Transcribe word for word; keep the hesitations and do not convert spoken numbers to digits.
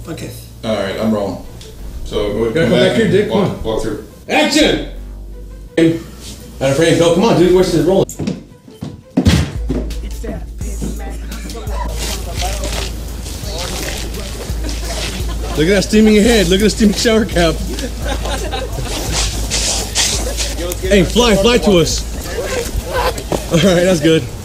Okay. All right, I'm rolling. So go Gotta come back here, Dick. Come Walk, on. walk through. Action! Out of frame, go. Come on, dude. Watch this rolling. Look at that steaming head. Look at the steaming shower cap. Hey, fly, fly to us. All right, that's good.